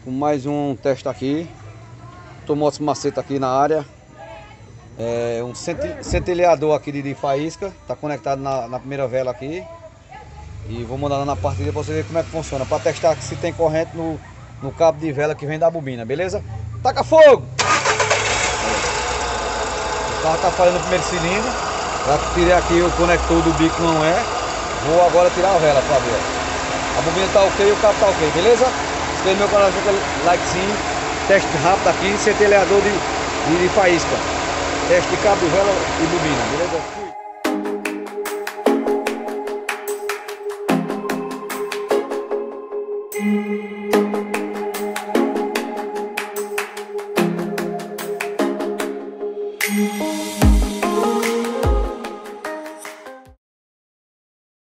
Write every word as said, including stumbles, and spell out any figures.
com mais um teste aqui. Tomou-se maceta aqui na área. É um centelhador aqui de, de faísca. Está conectado na, na primeira vela aqui. E vou mandar na partida para você ver como é que funciona. Para testar se tem corrente no, no cabo de vela que vem da bobina, beleza? Taca fogo! O carro está falhando o primeiro cilindro. Já tirei aqui o conector do bico, não é. Vou agora tirar a vela para ver. A bobina está ok e o cabo está ok, beleza? Inscreva no meu canal, deixa aquele likezinho. Teste rápido aqui, centelhador de, de, de faísca. Teste de cabo de vela e bobina, beleza? Fui.